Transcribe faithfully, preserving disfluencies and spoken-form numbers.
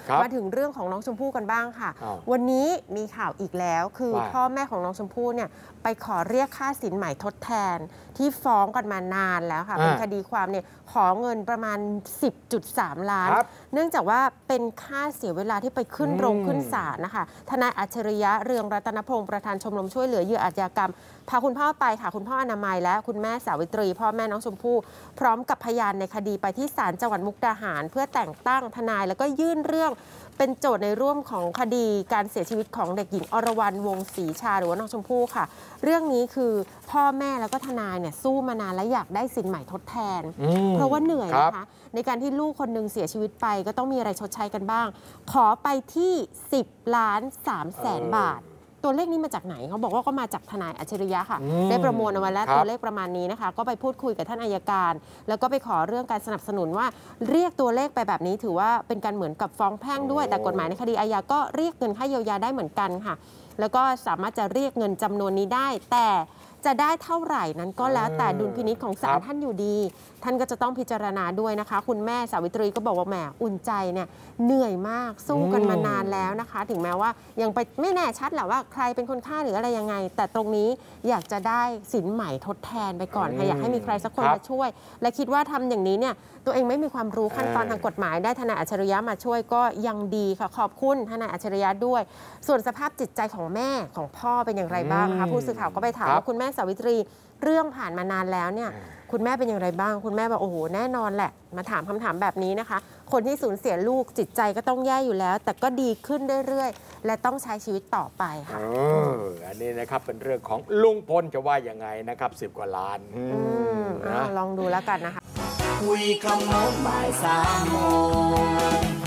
มาถึงเรื่องของน้องชมพู่กันบ้างค่ะวันนี้มีข่าวอีกแล้วคือพ่อแม่ของน้องชมพู่เนี่ยไปขอเรียกค่าสินใหม่ทดแทนที่ฟ้องกันมานานแล้วค่ะเป็นคดีความเนี่ยขอเงินประมาณ สิบจุดสาม ล้านเนื่องจากว่าเป็นค่าเสียเวลาที่ไปขึ้นโรงขึ้นศาลนะคะทนายอัจฉริยะเรืองรัตนพงศ์ประธานชมรมช่วยเหลือเหยื่ออาชญากรรมพาคุณพ่อไปค่ะคุณพ่ออนามัยและคุณแม่สาวิตรีพ่อแม่น้องชมพู่พร้อมกับพยานในคดีไปที่ศาลจังหวัดมุกดาหารเพื่อแต่งตั้งทนายแล้วก็ยื่นเรื่องเป็นโจทย์ในร่วมของคดีการเสียชีวิตของเด็กหญิงอรวรรณวงศ์ศรีชาหรือว่าน้องชมพู่ค่ะเรื่องนี้คือพ่อแม่แล้วก็ทนายเนี่ยสู้มานานและอยากได้สินใหม่ทดแทนเพราะว่าเหนื่อยนะคะในการที่ลูกคนหนึ่งเสียชีวิตไปก็ต้องมีอะไรชดใช้กันบ้างขอไปที่สิบล้านสามแสนบาทตัวเลขนี้มาจากไหนเขาบอกว่าก็มาจากทนายอัจฉริยะค่ะได้ประมวลเอาไว้แล้วตัวเลขประมาณนี้นะคะก็ไปพูดคุยกับท่านอัยการแล้วก็ไปขอเรื่องการสนับสนุนว่าเรียกตัวเลขไปแบบนี้ถือว่าเป็นการเหมือนกับฟ้องแพ่งด้วยแต่กฎหมายในคดีอาญาก็เรียกเงินค่าเยียวยาได้เหมือนกันค่ะแล้วก็สามารถจะเรียกเงินจำนวนนี้ได้แต่จะได้เท่าไหร่นั้นก็แล้วแต่ดุลพินิจของศาลท่านอยู่ดีท่านก็จะต้องพิจารณาด้วยนะคะคุณแม่สาวิตรีก็บอกว่าแหมอุ่นใจเนี่ยเหนื่อยมากสู้กันมานานแล้วนะคะถึงแม้ว่ายังไปไม่แน่ชัดแหละว่าใครเป็นคนฆ่าหรืออะไรยังไงแต่ตรงนี้อยากจะได้สินใหม่ทดแทนไปก่อนค่ะอยากให้มีใครสักคนมาช่วยและคิดว่าทำอย่างนี้เนี่ยตัวเองไม่มีความรู้ขั้นตอนทางกฎหมายได้ทนายอัจฉริยะมาช่วยก็ยังดีค่ะขอบคุณทนายอัจฉริยะด้วยส่วนสภาพจิตใจของแม่ของพ่อเป็นอย่างไรบ้างคะผู้สื่อข่าวก็ไปถามว่าคุณแม่สาวิตรีเรื่องผ่านมานานแล้วเนี่ยคุณแม่เป็นอย่างไรบ้างคุณแม่บอกโอ้โหแน่นอนแหละมาถามคำถามแบบนี้นะคะคนที่สูญเสียลูกจิตใจก็ต้องแย่อยู่แล้วแต่ก็ดีขึ้นเรื่อยๆและต้องใช้ชีวิตต่อไปค่ะอันนี้นะครับเป็นเรื่องของลุงพลจะว่ายังไงนะครับสิบกว่าล้านลองดูแล้วกันนะคะคุยขโมงบ่ายสามโมง